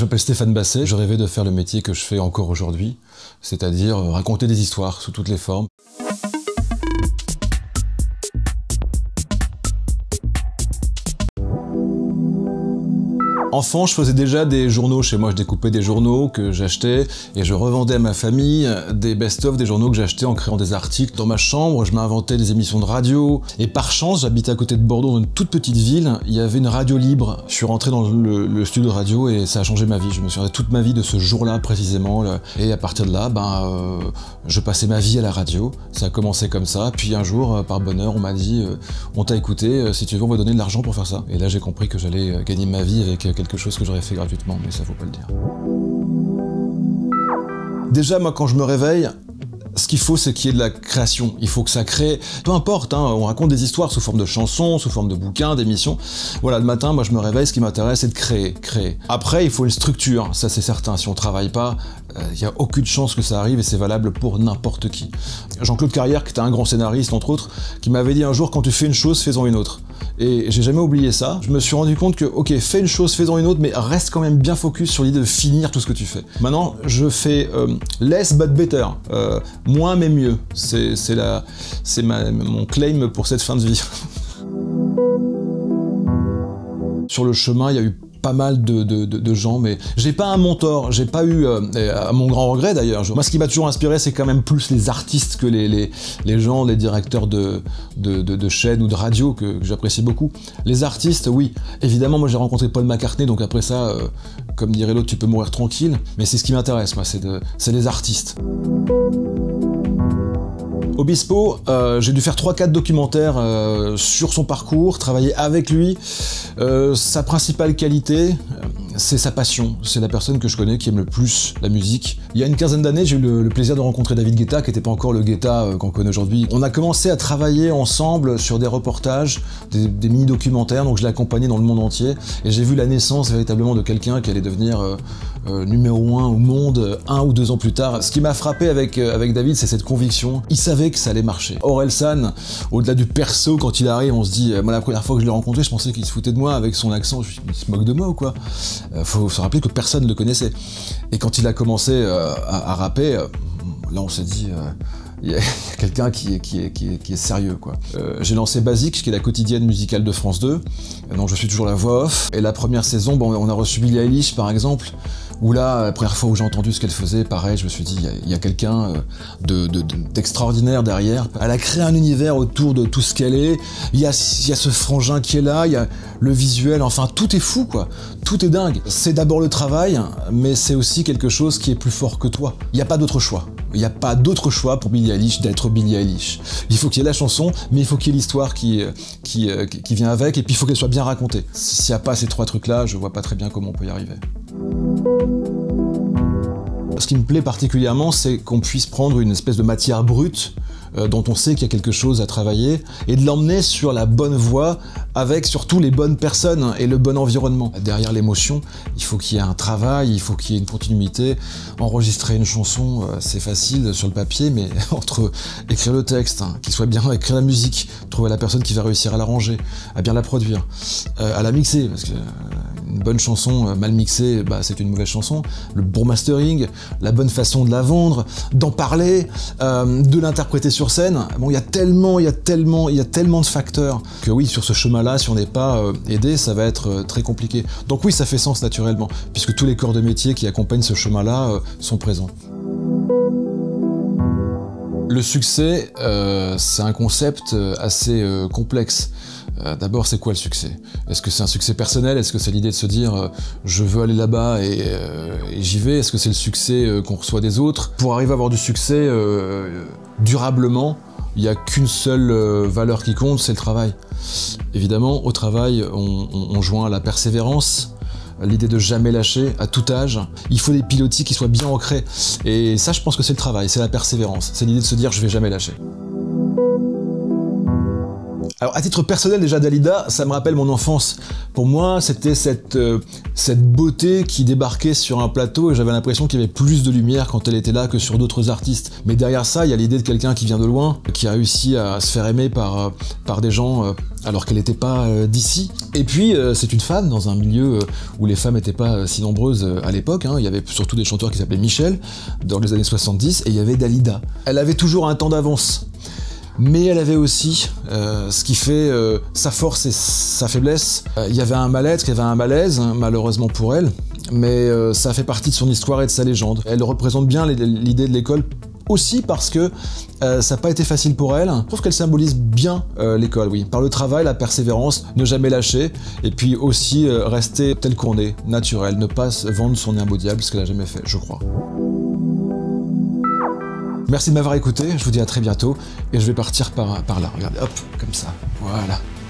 Je m'appelle Stéphane Basset, je rêvais de faire le métier que je fais encore aujourd'hui, c'est-à-dire raconter des histoires sous toutes les formes. Enfant, je faisais déjà des journaux chez moi, je découpais des journaux que j'achetais et je revendais à ma famille des best-of des journaux que j'achetais en créant des articles. Dans ma chambre, je m'inventais des émissions de radio et par chance, j'habitais à côté de Bordeaux, dans une toute petite ville, il y avait une radio libre. Je suis rentré dans le studio de radio et ça a changé ma vie. Je me souviens toute ma vie de ce jour-là précisément et à partir de là, je passais ma vie à la radio. Ça a commencé comme ça, puis un jour, par bonheur, on m'a dit on t'a écouté, si tu veux, on va donner de l'argent pour faire ça. Et là, j'ai compris que j'allais gagner ma vie avec quelque chose que j'aurais fait gratuitement, mais ça faut pas le dire. Déjà, moi, quand je me réveille, ce qu'il faut, c'est qu'il y ait de la création. Il faut que ça crée, peu importe, hein, on raconte des histoires sous forme de chansons, sous forme de bouquins, d'émissions. Voilà, le matin, moi, je me réveille, ce qui m'intéresse, c'est de créer. Après, il faut une structure, ça c'est certain. Si on travaille pas, il n'y a aucune chance que ça arrive et c'est valable pour n'importe qui. Jean-Claude Carrière, qui était un grand scénariste, entre autres, qui m'avait dit un jour, quand tu fais une chose, fais-en une autre. Et j'ai jamais oublié ça. Je me suis rendu compte que, ok, fais une chose, fais-en une autre, mais reste quand même bien focus sur l'idée de finir tout ce que tu fais. Maintenant, je fais less but better. Moins mais mieux. C'est mon claim pour cette fin de vie. Sur le chemin, il y a eu pas mal de gens, mais j'ai pas un mentor, j'ai pas eu, à mon grand regret d'ailleurs. Moi, ce qui m'a toujours inspiré, c'est quand même plus les artistes que les gens, les directeurs de chaînes ou de radio que j'apprécie beaucoup. Les artistes, oui. Évidemment, moi j'ai rencontré Paul McCartney, donc après ça, comme dirait l'autre, tu peux mourir tranquille. Mais c'est ce qui m'intéresse, moi, c'est les artistes. Obispo, j'ai dû faire 3-4 documentaires sur son parcours, travailler avec lui. Sa principale qualité, c'est sa passion. C'est la personne que je connais qui aime le plus la musique. Il y a une quinzaine d'années, j'ai eu le plaisir de rencontrer David Guetta, qui n'était pas encore le Guetta qu'on connaît aujourd'hui. On a commencé à travailler ensemble sur des reportages, des mini-documentaires, donc je l'ai accompagné dans le monde entier. Et j'ai vu la naissance véritablement de quelqu'un qui allait devenir numéro 1 au monde 1 ou 2 ans plus tard. Ce qui m'a frappé avec David, c'est cette conviction. Il savait que ça allait marcher. Orelsan, au-delà du perso, quand il arrive, on se dit, moi la première fois que je l'ai rencontré, je pensais qu'il se foutait de moi avec son accent. Il se moque de moi ou quoi? Faut se rappeler que personne ne le connaissait. Et quand il a commencé à rapper, là on s'est dit, il y a quelqu'un qui est sérieux, quoi. J'ai lancé Basique, qui est la quotidienne musicale de France 2, donc je suis toujours la voix off. Et la première saison, on a reçu Billie Eilish par exemple, où là, la première fois où j'ai entendu ce qu'elle faisait, pareil, je me suis dit, il y a quelqu'un d'extraordinaire derrière. Elle a créé un univers autour de tout ce qu'elle est, il y a ce frangin qui est là, il y a le visuel, enfin tout est fou, quoi. Tout est dingue. C'est d'abord le travail, mais c'est aussi quelque chose qui est plus fort que toi. Il n'y a pas d'autre choix. Il n'y a pas d'autre choix pour Billie Eilish d'être Billie Eilish. Il faut qu'il y ait la chanson, mais il faut qu'il y ait l'histoire qui vient avec, et puis il faut qu'elle soit bien racontée. S'il n'y a pas ces 3 trucs-là, je vois pas très bien comment on peut y arriver. Ce qui me plaît particulièrement, c'est qu'on puisse prendre une espèce de matière brute dont on sait qu'il y a quelque chose à travailler et de l'emmener sur la bonne voie avec surtout les bonnes personnes et le bon environnement. Derrière l'émotion, il faut qu'il y ait un travail, il faut qu'il y ait une continuité. Enregistrer une chanson, c'est facile sur le papier, mais entre écrire le texte, qu'il soit bien, écrire la musique, trouver la personne qui va réussir à l'arranger, à bien la produire, à la mixer, parce que une bonne chanson mal mixée, c'est une mauvaise chanson. Le bon mastering, la bonne façon de la vendre, d'en parler, de l'interpréter sur scène. Bon, il y a tellement de facteurs que oui, sur ce chemin-là, si on n'est pas aidé, ça va être très compliqué. Donc oui, ça fait sens naturellement, puisque tous les corps de métier qui accompagnent ce chemin-là sont présents. Le succès, c'est un concept assez complexe. D'abord, c'est quoi le succès? Est-ce que c'est un succès personnel? Est-ce que c'est l'idée de se dire je veux aller là-bas et j'y vais? Est-ce que c'est le succès qu'on reçoit des autres? Pour arriver à avoir du succès durablement, il n'y a qu'une seule valeur qui compte, c'est le travail. Évidemment, au travail, on joint la persévérance, l'idée de jamais lâcher à tout âge. Il faut des pilotis qui soient bien ancrés. Et ça, je pense que c'est le travail, c'est la persévérance. C'est l'idée de se dire je vais jamais lâcher. Alors, à titre personnel, déjà, Dalida, ça me rappelle mon enfance. Pour moi, c'était cette beauté qui débarquait sur un plateau et j'avais l'impression qu'il y avait plus de lumière quand elle était là que sur d'autres artistes. Mais derrière ça, il y a l'idée de quelqu'un qui vient de loin, qui a réussi à se faire aimer par des gens alors qu'elle n'était pas d'ici. Et puis, c'est une femme dans un milieu où les femmes n'étaient pas si nombreuses à l'époque. Hein. Il y avait surtout des chanteurs qui s'appelaient Michel, dans les années 70, et il y avait Dalida. Elle avait toujours un temps d'avance. Mais elle avait aussi ce qui fait sa force et sa faiblesse. Il y avait un mal-être, il y avait un malaise, hein, malheureusement pour elle, mais ça fait partie de son histoire et de sa légende. Elle représente bien l'idée de l'école aussi parce que ça n'a pas été facile pour elle. Je trouve qu'elle symbolise bien l'école, oui. Par le travail, la persévérance, ne jamais lâcher, et puis aussi rester tel qu'on est, naturel, ne pas vendre son âme au diable, ce qu'elle n'a jamais fait, je crois. Merci de m'avoir écouté, je vous dis à très bientôt, et je vais partir par là, regardez, hop, comme ça, voilà.